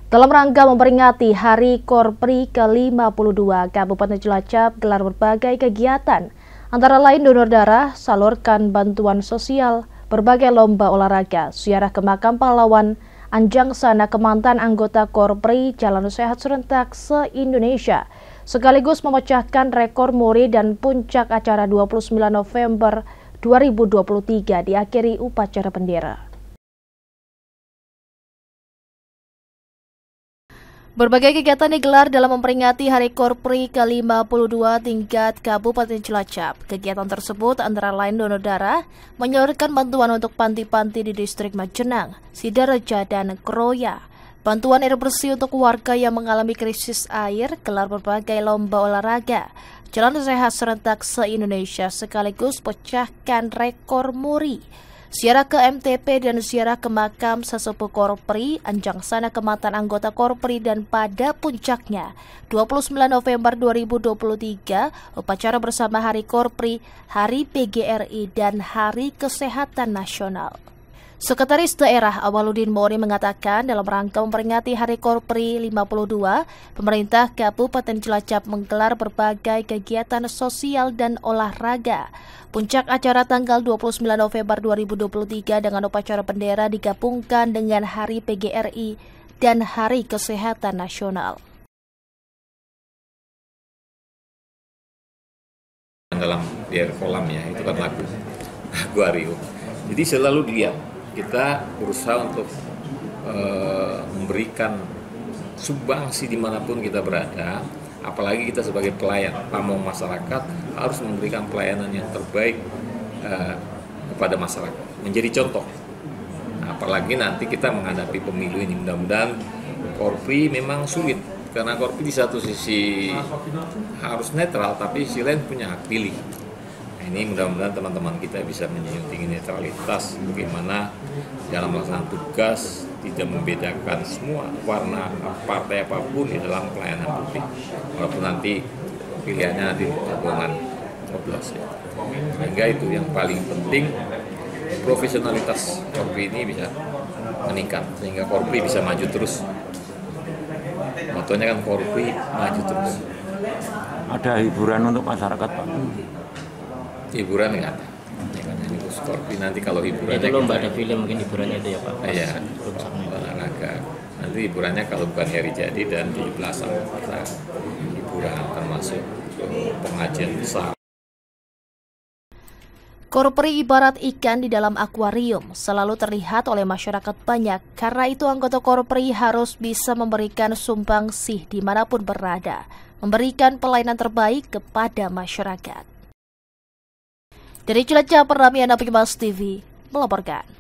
Dalam rangka memperingati Hari Korpri ke-52, Kabupaten Cilacap gelar berbagai kegiatan, antara lain donor darah, salurkan bantuan sosial, berbagai lomba olahraga, ziarah ke makam pahlawan, anjang sana ke mantan anggota Korpri Jalan Sehat serentak se-Indonesia, sekaligus memecahkan rekor muri dan puncak acara 29 November 2023 diakhiri upacara bendera. Berbagai kegiatan digelar dalam memperingati Hari Korpri ke-52 tingkat Kabupaten Cilacap. Kegiatan tersebut antara lain donor darah, menyalurkan bantuan untuk panti-panti di distrik Majenang, Sidareja, dan Kroya. Bantuan air bersih untuk warga yang mengalami krisis air, gelar berbagai lomba olahraga, Jalan Sehat serentak se-Indonesia sekaligus pecahkan rekor muri. Ziarah ke MTP dan ziarah ke makam sesepuh Korpri, anjang sana ke mantan anggota Korpri, dan pada puncaknya 29 November 2023 upacara bersama Hari Korpri, Hari PGRI, dan Hari Kesehatan Nasional. Sekretaris Daerah Awaludin Mori mengatakan dalam rangka memperingati Hari Korpri 52, pemerintah Kabupaten Cilacap menggelar berbagai kegiatan sosial dan olahraga. Puncak acara tanggal 29 November 2023 dengan upacara bendera digabungkan dengan Hari PGRI dan Hari Kesehatan Nasional. Dalam biar kolam ya, itu kan lagu Ario. Jadi selalu dilihat, kita berusaha untuk memberikan sumbangsi dimanapun kita berada, apalagi kita sebagai pelayan pamong masyarakat harus memberikan pelayanan yang terbaik kepada masyarakat, menjadi contoh. Apalagi nanti kita menghadapi pemilu ini, mudah-mudahan Korpri memang sulit karena Korpri di satu sisi harus netral, tapi sisi lain punya hak pilih. Ini mudah-mudahan teman-teman kita bisa menjunjung tinggi netralitas, bagaimana dalam melaksanakan tugas tidak membedakan semua warna partai apapun di dalam pelayanan publik, walaupun nanti pilihannya di golongan 12 ya. Sehingga itu yang paling penting, profesionalitas Korpri ini bisa meningkat sehingga Korpri bisa maju terus. Motonya kan Korpri maju terus. Ada hiburan untuk masyarakat, Pak? Hiburan nggak ada. Ini Korpri nanti kalau hiburannya itu lomba ada film mungkin hiburannya itu ya Pak. Iya. Olahraga. Nanti hiburannya kalau bukan hari jadi dan 17-an kita hiburan termasuk pengajian besar. Korpri ibarat ikan di dalam akuarium, selalu terlihat oleh masyarakat banyak. Karena itu anggota Korpri harus bisa memberikan sumbangsih dimanapun berada, memberikan pelayanan terbaik kepada masyarakat. Dari Cilacap, Ramiana Pimas TV melaporkan.